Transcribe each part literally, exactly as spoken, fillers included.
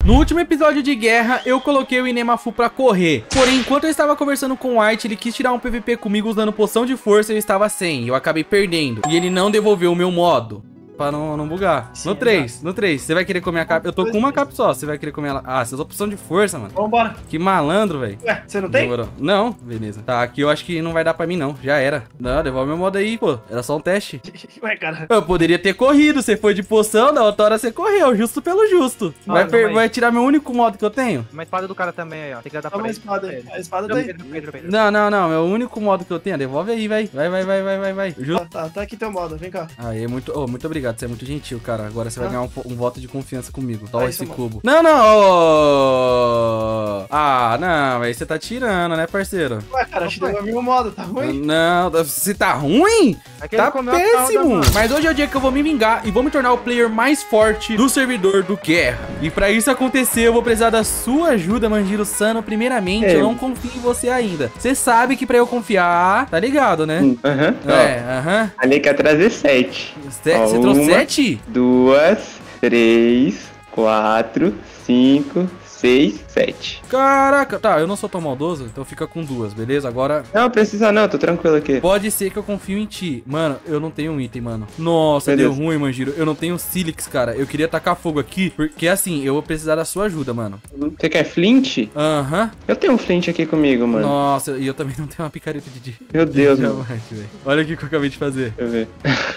No último episódio de guerra, eu coloquei o Inemafu pra correr. Porém, enquanto eu estava conversando com o White, ele quis tirar um P V P comigo usando poção de força e eu estava sem. E eu acabei perdendo. E ele não devolveu o meu modo. Pra não, não bugar. Sim, no três, no três. Você vai querer comer a capa? Eu tô com uma capa só. Você vai querer comer ela? Ah, você usou opção de força, mano. Vambora. Que malandro, velho. Ué, você não tem? Demorou. Não, beleza. Tá, aqui eu acho que não vai dar pra mim, não. Já era. Não, devolve meu modo aí, pô. Era só um teste. Ué, cara. Eu poderia ter corrido. Você foi de poção, da outra hora você correu. Justo pelo justo. Ah, vai, não, per... mas... vai tirar meu único modo que eu tenho? Uma espada do cara também aí, ó. Tem que dar pra uma ele. espada aí. A espada tá aí. Pedro, Pedro, Pedro. Não, não, não. É o único modo que eu tenho. Devolve aí, vai. Vai, vai, vai, vai, vai, vai. Justo. Tá, tá, tá aqui teu modo. Vem cá. Aí, muito, oh, muito obrigado. Você é muito gentil, cara. Agora você Ah. vai ganhar um, um voto de confiança comigo. Toma Ah, esse isso, cubo. Não, não. Oh. Ah, não. Aí você tá tirando, né, parceiro? Ué, cara, te devolvi o modo. Tá ruim? Não, você tá ruim? Aquele Tá comeu a péssimo. fralda, mano. Mas hoje é o dia que eu vou me vingar e vou me tornar o player mais forte do servidor do Guerra. E pra isso acontecer, eu vou precisar da sua ajuda, Manjiro Sano. Primeiramente, É. eu não confio em você ainda. Você sabe que pra eu confiar, tá ligado, né? Aham. É, aham. Ali quer trazer sete. Você Ó, você trouxe uma. sete? Duas, três, quatro, cinco, seis, sete. Caraca, tá, eu não sou tão maldoso, então fica com duas, beleza? Agora, Não, precisa não, tô tranquilo aqui. pode ser que eu confio em ti. Mano, eu não tenho um item, mano. Nossa, Beleza. deu ruim, Manjiro. Eu não tenho Silix, cara. Eu queria tacar fogo aqui, porque assim, eu vou precisar da sua ajuda, mano. Você quer flint? Aham. Eu tenho um flint aqui comigo, mano. Nossa, e eu também não tenho uma picareta de dia. Meu Deus, mano. Diamante, velho. Olha o que eu acabei de fazer. Deixa eu ver.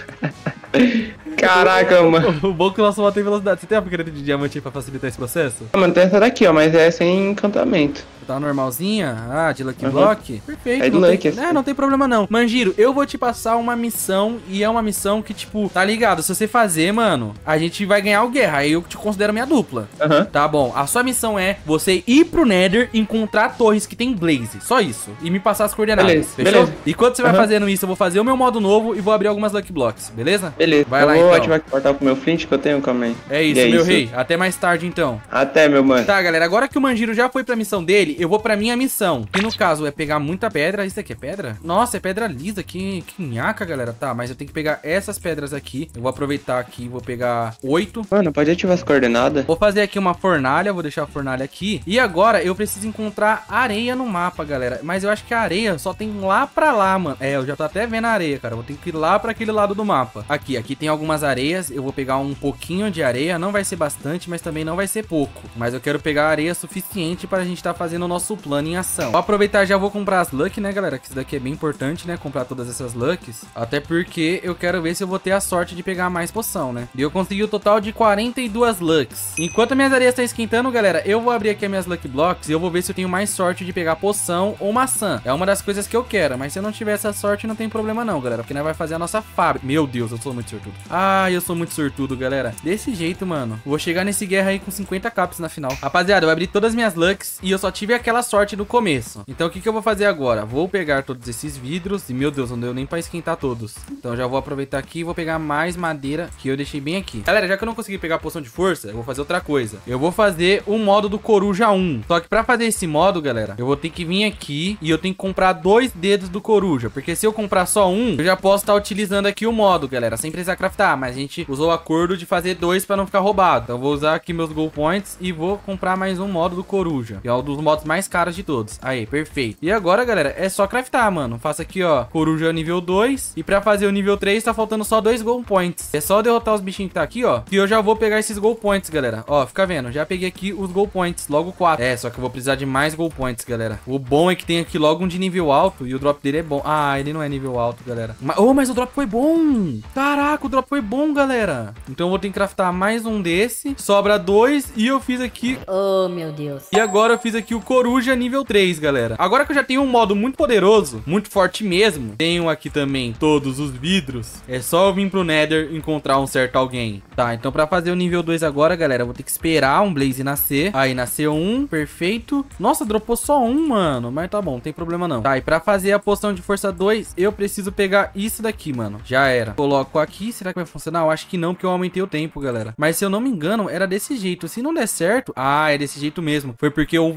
Caraca, mano. O bom é que o nosso moto tem velocidade. Você tem uma picareta de diamante aí pra facilitar esse processo? Ah, mano, tem essa daqui, ó, mas é sem encantamento. Tá normalzinha? Ah, de Lucky Uhum. Block? Perfeito. É de não Lucky, tem... assim. É, não tem problema não. Manjiro, eu vou te passar uma missão e é uma missão que, tipo, tá ligado? Se você fazer, mano, a gente vai ganhar o guerra. Aí eu te considero minha dupla. Aham. Tá bom. A sua missão é você ir pro Nether, encontrar torres que tem Blaze. Só isso. E me passar as coordenadas. Beleza, Fechou? beleza. E quando você vai Aham. fazendo isso, eu vou fazer o meu modo novo e vou abrir algumas Lucky Blocks. Beleza? Beleza. Vai eu lá, vou então. ativar o portal pro meu flint que eu tenho, calma aí. É isso, E é meu isso. rei. Até mais tarde, então. Até, meu mano. Tá, galera, agora que o Manjiro já foi pra missão dele, eu vou pra minha missão. Que no caso é pegar muita pedra. Isso aqui é pedra? Nossa, é pedra lisa. Que, que nhaca, galera. Tá, mas eu tenho que pegar essas pedras aqui. Eu vou aproveitar aqui, vou pegar oito. Mano, pode ativar as coordenadas? Vou fazer aqui uma fornalha, vou deixar a fornalha aqui. E agora eu preciso encontrar areia no mapa, galera. Mas eu acho que a areia só tem lá pra lá, mano. É, eu já tô até vendo a areia, cara. Eu vou ter que ir lá pra aquele lado do mapa. Aqui, aqui tem algumas areias. Eu vou pegar um pouquinho de areia. Não vai ser bastante, mas também não vai ser pouco. Mas eu quero pegar areia suficiente pra gente tá fazendo o nosso plano em ação. Vou aproveitar, já vou comprar as Lucky, né, galera? Que isso daqui é bem importante, né? Comprar todas essas Lucks. Até porque eu quero ver se eu vou ter a sorte de pegar mais poção, né? E eu consegui o total de quarenta e duas Lucks. Enquanto minhas areias estão esquentando, galera, eu vou abrir aqui as minhas Lucky Blocks e eu vou ver se eu tenho mais sorte de pegar poção ou maçã. É uma das coisas que eu quero, mas se eu não tiver essa sorte, não tem problema não, galera. Porque nós vai fazer a nossa fábrica. Meu Deus, eu sou muito sortudo. Ah, eu sou muito sortudo, galera. Desse jeito, mano. Vou chegar nesse guerra aí com cinquenta caps na final. Rapaziada, eu vou abrir todas as minhas Lucks e eu só tive aquela sorte no começo. Então o que que eu vou fazer agora? Vou pegar todos esses vidros e, meu Deus, não deu nem pra esquentar todos. Então já vou aproveitar aqui e vou pegar mais madeira que eu deixei bem aqui. Galera, já que eu não consegui pegar a poção de força, eu vou fazer outra coisa. Eu vou fazer o modo do Coruja um. Só que pra fazer esse modo, galera, eu vou ter que vir aqui e eu tenho que comprar dois dedos do Coruja. Porque se eu comprar só um, eu já posso estar utilizando aqui o modo, galera, sem precisar craftar. Mas a gente usou o acordo de fazer dois pra não ficar roubado. Então eu vou usar aqui meus Gold Points e vou comprar mais um modo do Coruja, que é um dos modos mais caros de todos. Aí, perfeito. E agora, galera, é só craftar, mano. Faço aqui, ó, Coruja nível dois. E pra fazer o nível três, tá faltando só dois Gold Points. É só derrotar os bichinhos que tá aqui, ó. E eu já vou pegar esses Gold Points, galera. Ó, fica vendo. Já peguei aqui os Gold Points. Logo quatro. É, só que eu vou precisar de mais Gold Points, galera. O bom é que tem aqui logo um de nível alto. E o drop dele é bom. Ah, ele não é nível alto, galera. Mas, oh, mas o drop foi bom. Caraca, o drop foi bom, galera. Então eu vou ter que craftar mais um desse. Sobra dois. E eu fiz aqui... Oh, meu Deus. E agora eu fiz aqui o Coruja nível três, galera. Agora que eu já tenho um modo muito poderoso, muito forte mesmo, tenho aqui também todos os vidros, é só eu vir pro Nether encontrar um certo alguém. Tá, então pra fazer o nível dois agora, galera, eu vou ter que esperar um Blaze nascer. Aí nasceu um, perfeito. Nossa, dropou só um, mano. Mas tá bom, não tem problema não. Tá, e pra fazer a poção de força dois, eu preciso pegar isso daqui, mano. Já era. Coloco aqui, será que vai funcionar? Eu acho que não, porque eu aumentei o tempo, galera. Mas se eu não me engano, era desse jeito. Se não der certo... Ah, é desse jeito mesmo. Foi porque o tempo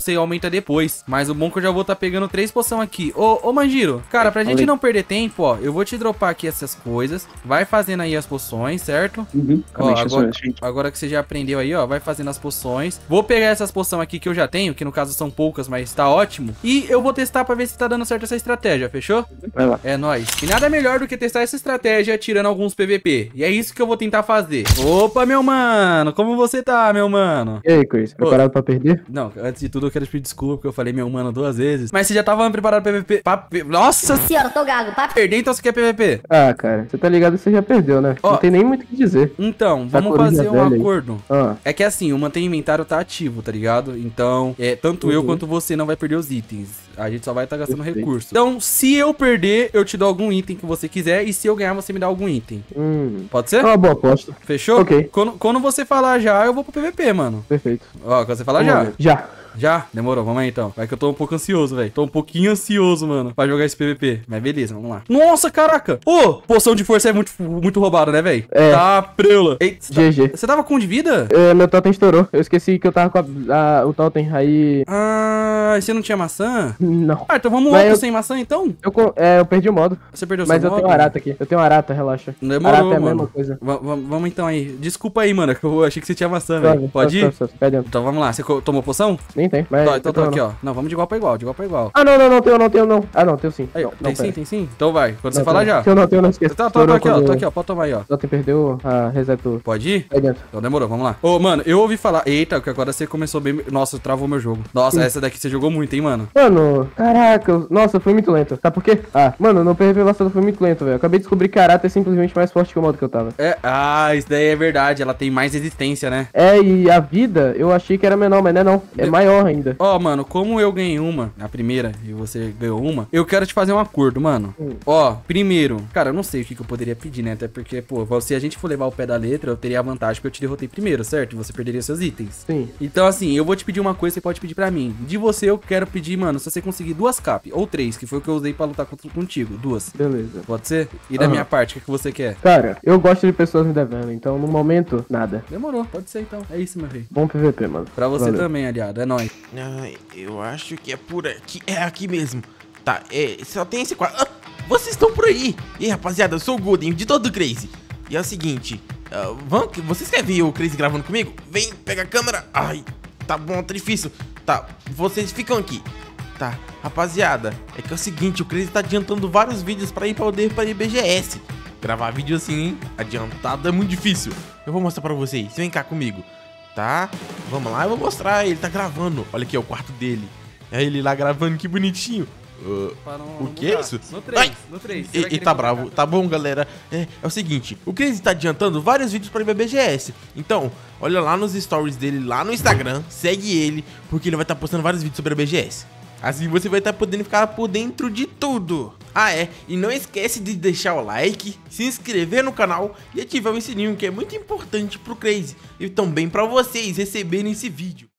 você aumenta depois. Mas o bom é que eu já vou estar tá pegando três poção aqui. Ô, ô Manjiro, cara, pra gente não perder tempo, ó, eu vou te dropar aqui essas coisas. Vai fazendo aí as poções, certo? Uhum. Ó, agora, agora que você já aprendeu aí, ó, vai fazendo as poções. Vou pegar essas poções aqui que eu já tenho, que no caso são poucas, mas tá ótimo. E eu vou testar pra ver se tá dando certo essa estratégia, fechou? Vai lá. É nóis. E nada melhor do que testar essa estratégia tirando alguns P V P. E é isso que eu vou tentar fazer. Opa, meu mano, como você tá, meu mano? E aí, Chris, preparado Ô, pra perder? Não, antes de tudo eu quero te pedir desculpa porque eu falei meu mano duas vezes. Mas você já tava preparado pra P V P? Pra... Nossa senhora, eu tô gago, pra perder, então você quer P V P? Ah, cara, você tá ligado que você já perdeu, né? Ó, não tem nem muito o que dizer. Então, vamos fazer um acordo. Ah. É que assim, o mantém inventário tá ativo, tá ligado? Então, é, tanto uhum. eu quanto você não vai perder os itens. A gente só vai estar tá gastando Perfeito. recurso. Então, se eu perder, eu te dou algum item que você quiser. E se eu ganhar, você me dá algum item. Hum. Pode ser? É uma boa aposta. Fechou? Ok. Quando, quando você falar já, eu vou pro P V P, mano. Perfeito. Ó, quando você falar Vamos já. ver. Já. Já? Demorou, vamos aí então. Vai que eu tô um pouco ansioso, velho. Tô um pouquinho ansioso, mano, pra jogar esse P V P. Mas beleza, vamos lá. Nossa, caraca! Ô, oh, poção de força é muito, muito roubada, né, velho? É. Tá preula. Ei, G G. Tá... Você tava com um de vida? É, meu totem estourou. Eu esqueci que eu tava com a, a, o totem, aí... Ah, você não tinha maçã? Não. Ah, então vamos Mas outro eu... sem maçã, então? Eu, é, eu perdi o modo. Você perdeu o Mas seu eu modo? tenho arata aqui. Eu tenho arata, relaxa. Demorou, arata é a mano. mesma coisa. V vamos então aí. Desculpa aí, mano, que eu achei que você tinha maçã, velho. Pode ir? Tá, tá, tá, então vamos lá. Você tomou poção? Nem tem, mas... Tá, então tô aqui, ó. Não, vamos de igual pra igual, de igual pra igual. Ah, não, não, não tenho, não tenho, não. Ah, não, tenho sim. Aí, não, tem não, sim, pera. tem sim. Então vai, quando não, você falar já. Tenho, não, tenho, não esqueça. Tá, tá, tô aqui, ó, tô aqui, ó. Pode tomar aí, ó. O totem perdeu a resetou. Pode ir? Aí dentro. Então demorou, vamos lá. Ô, mano, eu ouvi falar... Eita, que agora você começou bem... Nossa, travou meu jogo. Nossa, sim. Essa daqui você jogou muito, hein, mano? Mano, caraca, eu... nossa, eu fui muito lento. Sabe por quê? Ah, mano, no P V P passado foi muito lento, velho. Acabei de descobrir que a Arata é simplesmente mais forte que o modo que eu tava. É, ah, isso daí é verdade. Ela tem mais resistência, né? É, e a vida, eu achei que era menor, mas não é não. É de... maior ainda. Ó, mano, como eu ganhei uma, a primeira, e você ganhou uma, eu quero te fazer um acordo, mano. Hum. Ó, primeiro, cara, eu não sei o que, que eu poderia pedir, né? Até porque, pô, se a gente for levar o pé da letra, eu teria a vantagem que eu te derrotei primeiro, certo? E você perderia seus itens. Sim. Então, assim, eu vou te pedir uma coisa, você pode pedir pra mim. De você, eu quero pedir, mano, se você conseguir duas cap, ou três, que foi o que eu usei pra lutar contra, contigo. Duas. Beleza. Pode ser? E da uhum. minha parte, o que, que você quer? Cara, eu gosto de pessoas me devendo, então no momento, nada. Demorou, pode ser então. É isso, meu rei. Bom P V P, mano. Pra você Valeu. também, aliado. É nóis. Ah, eu acho que é por aqui. É aqui mesmo. Tá, é, só tem esse quadro. Ah, vocês estão por aí. E aí, rapaziada, eu sou o Golden, de todo Crazy. E é o seguinte, uh, vamos, vocês querem ver o Crazy gravando comigo? Vem, pega a câmera. Ai, tá bom, tá difícil. Tá, vocês ficam aqui. Tá, rapaziada, é que é o seguinte, o Crazy tá adiantando vários vídeos pra ir poder para I B G S. Gravar vídeo assim, hein, adiantado é muito difícil. Eu vou mostrar pra vocês, vem cá comigo. Tá, vamos lá, eu vou mostrar, ele tá gravando. Olha aqui, é o quarto dele. É ele lá gravando, que bonitinho. Uh, o que é isso? No três, no três. E, e tá bravo, tá bom, galera? É, é o seguinte, o Crazy tá adiantando vários vídeos pra I B G S. Então, olha lá nos stories dele, lá no Instagram, segue ele, porque ele vai estar tá postando vários vídeos sobre a I B G S. Assim você vai estar tá podendo ficar por dentro de tudo. Ah é, e não esquece de deixar o like, se inscrever no canal e ativar o sininho, que é muito importante pro Crazy e também pra vocês receberem esse vídeo.